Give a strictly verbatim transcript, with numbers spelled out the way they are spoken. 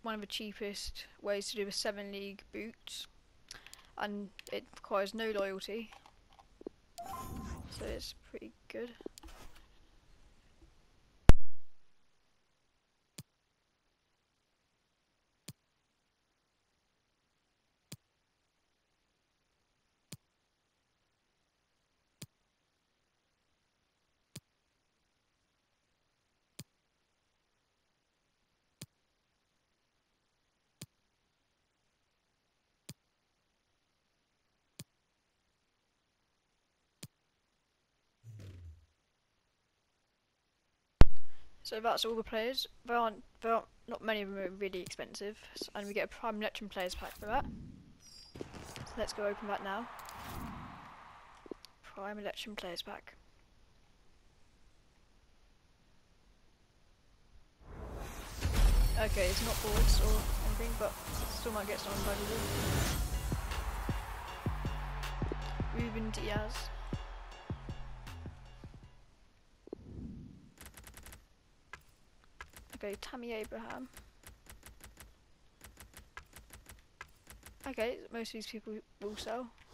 one of the cheapest ways to do a seven league boot, and it requires no loyalty, so it's pretty good. So that's all the players. There aren't, there aren't, not many of them are really expensive, and we get a Prime Electrum Players Pack for that. So let's go open that now. Prime Electrum Players Pack. Okay, it's not boards or anything, but still might get someone valuable. Ruben Diaz. Okay, Tammy Abraham. Okay, most of these people will sell.